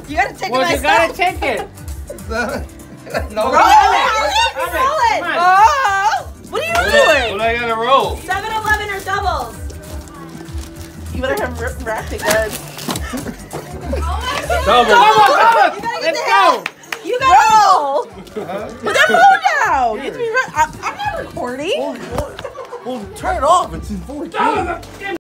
You gotta take well, a nice you gotta step. take it. No. Roll it. Oh, what are you doing? What I gotta roll? 7-Eleven or doubles? You better have wrapped it good. Double. Let's go. You gotta roll. Put that phone down. You have to be I'm not recording. Well, turn it off. It's in 4K.